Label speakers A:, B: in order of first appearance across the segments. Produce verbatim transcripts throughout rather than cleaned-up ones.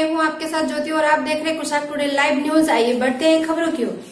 A: मैं हूं आपके साथ ज्योति और आप देख रहे हैं कुशाक टुडे लाइव न्यूज। आइए बढ़ते हैं खबरों की ओर।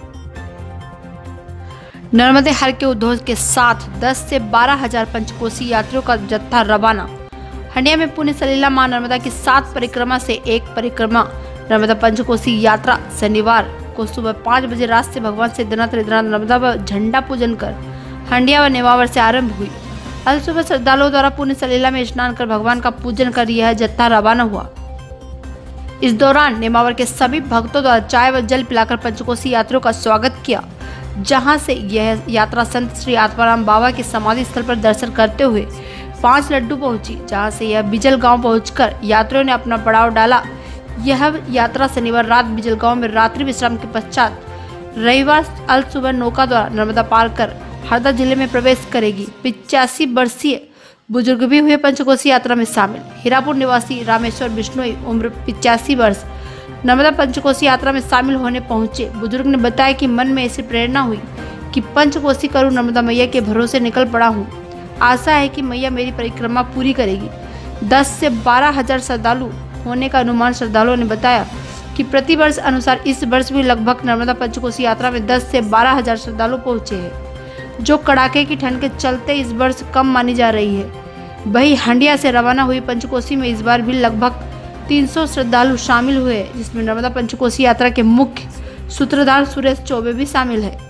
A: नर्मदे हर के उद्योग के साथ दस से बारह हजार पंचकोसी यात्रियों का जत्था रवाना। हंडिया में पुण्य सलीला मां नर्मदा की सात परिक्रमा से एक परिक्रमा नर्मदा पंचकोसी यात्रा शनिवार को सुबह पाँच बजे रात से भगवान सिद्धनाथ रिद्धनाथ नर्मदा व झंडा पूजन कर हंडिया व नेमावर से आरंभ हुई। कल सुबह श्रद्धालुओं द्वारा पुण्य सलीला में स्नान कर भगवान का पूजन कर यह जत्था रवाना हुआ। इस दौरान नेमावर के सभी भक्तों द्वारा चाय व जल पिलाकर पंचकोसी यात्रियों का स्वागत किया, जहां से यह यात्रा संत श्री आत्माराम बाबा की समाधि स्थल पर दर्शन करते हुए पांच लड्डू पहुंची, जहां से यह बिजल गांव पहुंचकर यात्रियों ने अपना पड़ाव डाला। यह यात्रा शनिवार रात बिजल गांव में रात्रि विश्राम के पश्चात रविवार अल सुबह नौका द्वारा नर्मदा पार कर हरदा जिले में प्रवेश करेगी। पिचासी वर्षीय बुजुर्ग भी हुए पंचकोसी यात्रा में शामिल। हीरापुर निवासी रामेश्वर बिश्नोई उम्र पिचासी वर्ष नर्मदा पंचकोसी यात्रा में शामिल होने पहुंचे। बुजुर्ग ने बताया कि मन में ऐसी प्रेरणा हुई कि पंचकोसी करूं, नर्मदा मैया के भरोसे निकल पड़ा हूं। आशा है कि मैया मेरी परिक्रमा पूरी करेगी। दस से बारह हजार श्रद्धालु होने का अनुमान श्रद्धालुओं ने बताया कि प्रति वर्ष अनुसार इस वर्ष भी लगभग नर्मदा पंचकोसी यात्रा में दस से बारह हजार श्रद्धालु पहुंचे हैं, जो कड़ाके की ठंड के चलते इस वर्ष कम मानी जा रही है। वहीं हंडिया से रवाना हुई पंचकोसी में इस बार भी लगभग तीन सौ श्रद्धालु शामिल हुए, जिसमें नर्मदा पंचकोसी यात्रा के मुख्य सूत्रधार सुरेश चौबे भी शामिल है।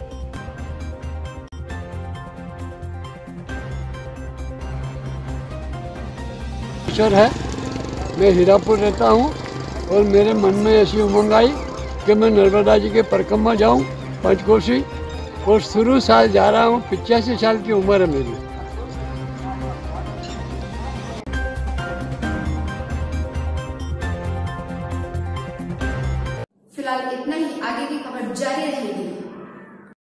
B: है मैं हीरापुर रहता हूँ और मेरे मन में ऐसी उमंग आई कि मैं नर्मदा जी के परिक्रमा जाऊँ पंचकोसी, और शुरू साल जा रहा हूँ। पिचासी साल की उम्र है मेरी।
A: फिलहाल इतना ही, आगे की खबर जारी रहेगी।